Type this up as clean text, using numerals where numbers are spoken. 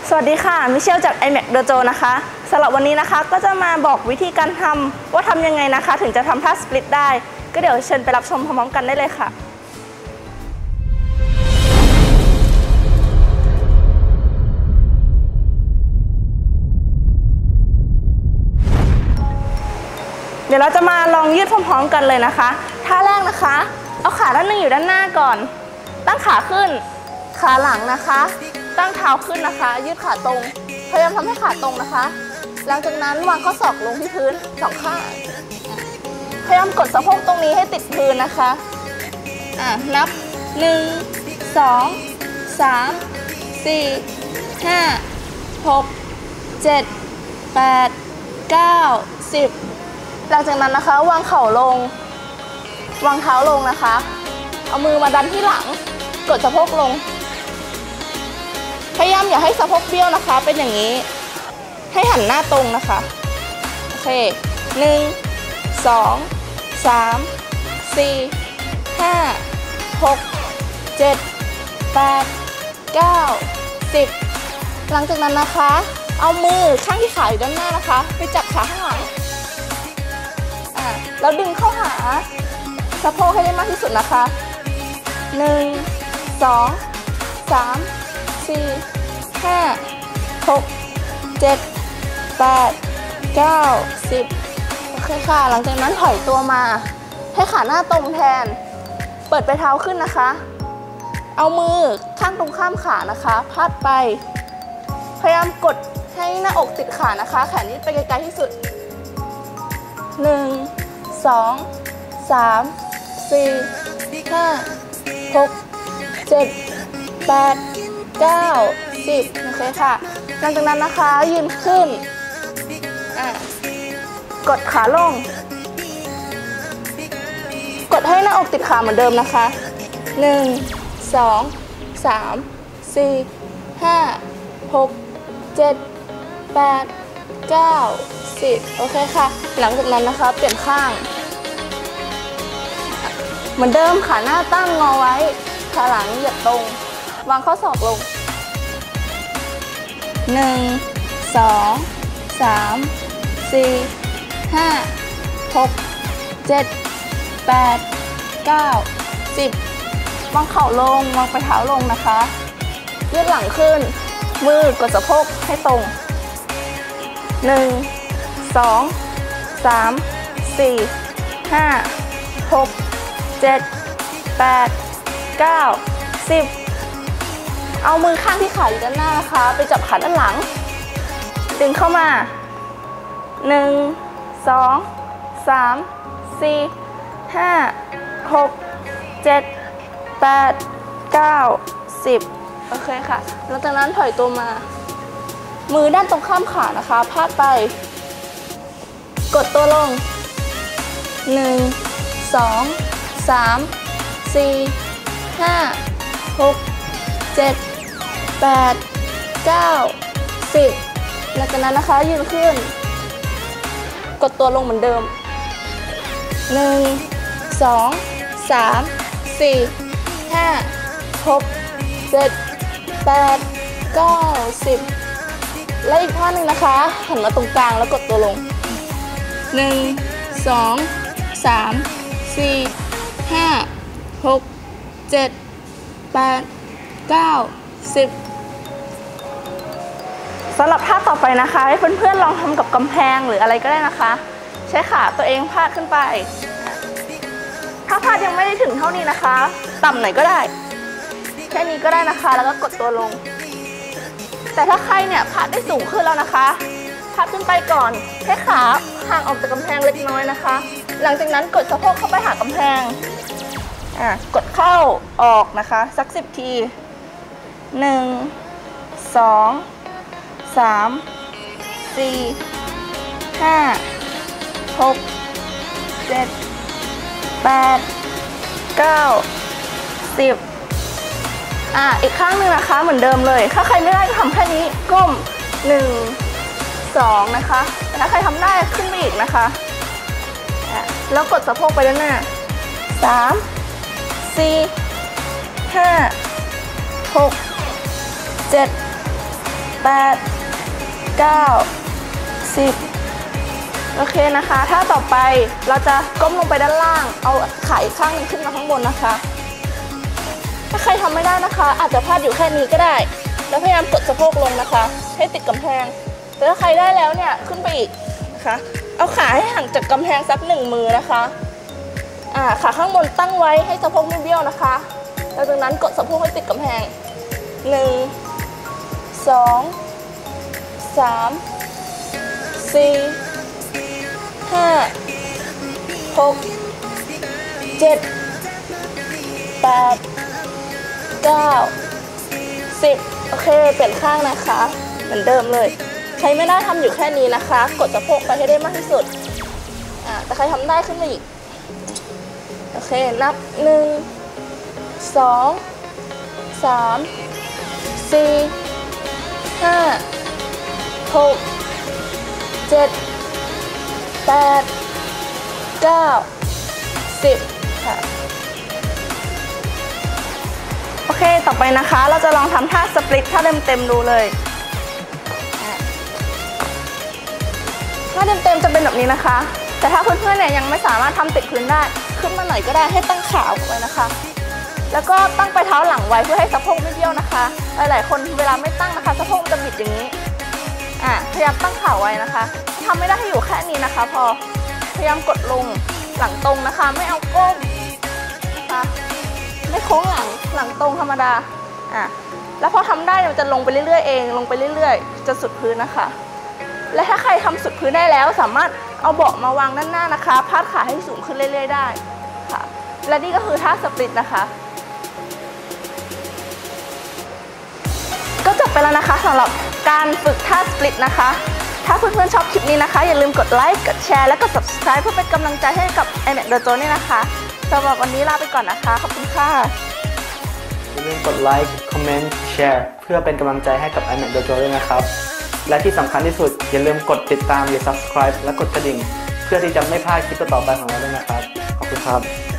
สวัสดีค่ะมิเชลจาก iMac Dojo นะคะสำหรับวันนี้นะคะก็จะมาบอกวิธีการทำว่าทำยังไงนะคะถึงจะทำท่าสปลิตได้ก็เดี๋ยวเชิญไปรับชมพร้อมๆกันได้เลยค่ะเดี๋ยวเราจะมาลองยืดพร้อมๆกันเลยนะคะท่าแรกนะคะเอาขาด้านหนึ่งอยู่ด้านหน้าก่อนตั้งขาขึ้นขาหลังนะคะตั้งเท้าขึ้นนะคะยืดขาตรงพยายามทำให้ขาตรงนะคะหลังจากนั้นวางข้อศอกลงที่พื้นสองข้างพยายามกดสะโพกตรงนี้ให้ติดพื้นนะคะนับ1 2 3 4 5 6 7 8 9 10หลังจากนั้นนะคะวางเข่าลงวางเท้าลงนะคะเอามือมาดันที่หลังกดสะโพกลงพยายามอย่าให้สะโพกเบี้ยวนะคะเป็นอย่างนี้ให้หันหน้าตรงนะคะโอเค1 2 3 4 5 6 7 8 9 10หลังจากนั้นนะคะเอามือข้างที่ขาอยู่ด้านหน้านะคะไปจับขาข้างหลังแล้วดึงเข้าหาสะโพกให้ได้มากที่สุดนะคะ1 2 3 4 5 6 7 8 9 10โอเคค่ะหลังจากนั้นถอยตัวมาให้ขาหน้าตรงแทนเปิดไปเท้าขึ้นนะคะเอามือข้างตรงข้ามขานะคะพาดไปพยายามกดให้หน้าอกติดขานะคะแขนยืดไปไกลๆที่สุด1 2 3 4 5 6 7 8 9 10โอเคค่ะหลังจากนั้นนะคะยืนขึ้นกดขาลงกดให้หน้าอกติดขาเหมือนเดิมนะคะ1 2 3 4 5 6 7 8 9 10โอเคค่ะหลังจากนั้นนะคะเปลี่ยนข้างเหมือนเดิมขาหน้าตั้งงอไว้ขาหลังเหยียดตรงวางข้อศอกลง1 2 3 4 5 6 7 8 9 10วางเข่าลงวางปลายเท้าลงนะคะยืดหลังขึ้นมือกดสะโพกให้ตรง1 2 3 4 5 6 7 8 9 10เอามือข้างที่ขาอยู่ด้านหน้านะคะไปจับขาด้านหลังดึงเข้ามา1 2 3 4 5 6 7 8 9 10โอเคค่ะหลังจากนั้นถอยตัวมามือด้านตรงข้ามขานะคะพาดไปกดตัวลง1 2 3 4 5 6 7 8 9 10หลังจากนั้นนะคะยืนขึ้นกดตัวลงเหมือนเดิม1 2 3 4 5 6 7 8 9 10และอีกท่าหนึ่งนะคะหันมาตรงกลางแล้วกดตัวลง1 2 3 4 5 6 7 8 9 10สำหรับท่าต่อไปนะคะให้เพื่อนๆลองทำกับกำแพงหรืออะไรก็ได้นะคะใช้ขาตัวเองพาดขึ้นไปถ้าพาดยังไม่ได้ถึงเท่านี้นะคะต่ำหน่อยก็ได้แค่นี้ก็ได้นะคะแล้วก็กดตัวลงแต่ถ้าใครเนี่ยพาดได้สูงขึ้นแล้วนะคะพาดขึ้นไปก่อนแค่ขาห่างออกจากกำแพงเล็กน้อยนะคะหลังจากนั้นกดสะโพกเข้าไปหากำแพงกดเข้าออกนะคะสัก10 ที1 2 3 4 5 6 7 8 9 10อีกข้างหนึ่งนะคะเหมือนเดิมเลยถ้าใครไม่ได้ก็ทำแค่นี้ก้ม1 2นะคะแต่ถ้าใครทำได้ขึ้นไปอีกนะคะแล้วกดสะโพกไปด้านหน้า3 4 5 6 7 8 9 10โอเคนะคะถ้าต่อไปเราจะก้มลงไปด้านล่างเอาขาอีกข้างหนึงขึ้นมาข้างบนนะคะถ้าใครทำไม่ได้นะคะอาจจะพลาดอยู่แค่นี้ก็ได้แล้วพยายามกดสะโพกลงนะคะให้ติดกำแพงแต่ถ้าใครได้แล้วเนี่ยขึ้นไปอีกนะคะเอาขาให้ห่างจากกำแพงสัก1 มือนะคะขาข้างบนตั้งไว้ให้สะโพกไม่เบี้ยวนะคะแล้วจากนั้นกดสะโพกให้ติดกำแพง1 2 3 4 5 6 7 8 9 10โอเคเปลี่ยนข้างนะคะเหมือนเดิมเลยใครไม่ได้ทำอยู่แค่นี้นะคะกดสะโพกไปให้ได้มากที่สุดแต่ใครทำได้ขึ้นมาอีกโอเคนับ1 2 3 4 5 6 7 8 9 10ค่ะโอเคต่อไปนะคะเราจะลองทำท่าสปลิตท่าเต็มๆดูเลยท่าเต็มๆจะเป็นแบบนี้นะคะแต่ถ้าเพื่อนๆเนี่ยยังไม่สามารถทำติดพื้นได้ขึ้นมาหน่อยก็ได้ให้ตั้งขาไว้นะคะแล้วก็ตั้งไปเท้าหลังไว้เพื่อให้สะโพกไม่เบี้ยวนะคะหลายๆคนเวลาไม่ตั้งนะคะสะโพกจะบิดอย่างนี้พยายามตั้งขาไว้นะคะทำไม่ได้ให้อยู่แค่นี้นะคะพอพยายามกดลงหลังตรงนะคะไม่เอาก้มนะคะไม่โค้งหลังตรงธรรมดาแล้วพอทำได้มันจะลงไปเรื่อยๆเองลงไปเรื่อยๆจะสุดพื้นนะคะและถ้าใครทำสุดพื้นได้แล้วสามารถเอาเบาะมาวางด้านหน้านะคะพาดขาให้สูงขึ้นเรื่อยๆได้ค่ะและนี่ก็คือท่าสปลิตนะคะก็จบไปแล้วนะคะสำหรับการฝึกท่าสปลิตนะคะถ้าเพื่อนๆชอบคลิปนี้นะคะอย่าลืมกดไลค์กดแชร์และกด subscribe เพื่อเป็นกำลังใจให้กับ iMac Dojo นี่นะคะสำหรับวันนี้ลาไปก่อนนะคะขอบคุณค่ะอย่าลืมกดไลค์คอมเมนต์แชร์เพื่อเป็นกำลังใจให้กับ iMac Dojo ด้วยนะครับและที่สำคัญที่สุดอย่าลืมกดติดตามหรือ subscribe และกดกระดิ่งเพื่อที่จะไม่พลาดคลิปต่อไปของเราด้วยนะครับขอบคุณครับ